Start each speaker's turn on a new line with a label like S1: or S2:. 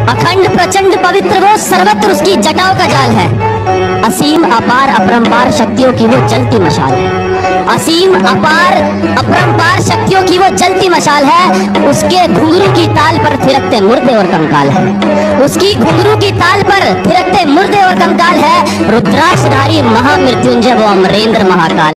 S1: अखंड प्रचंड पवित्र वो, सर्वत्र उसकी जटाओं का जाल है। असीम अपार अपरंपार शक्तियों की वो जलती मशाल है। असीम अपार अपरंपार शक्तियों की वो जलती मशाल है। उसके घुंघरू की ताल पर थिरकते मुर्दे और कंकाल है। उसकी घुंघरू की ताल पर थिरकते मुर्दे और कंकाल है। रुद्राक्षधारी महामृत्युंजय वो अमरेंद्र महाकाल।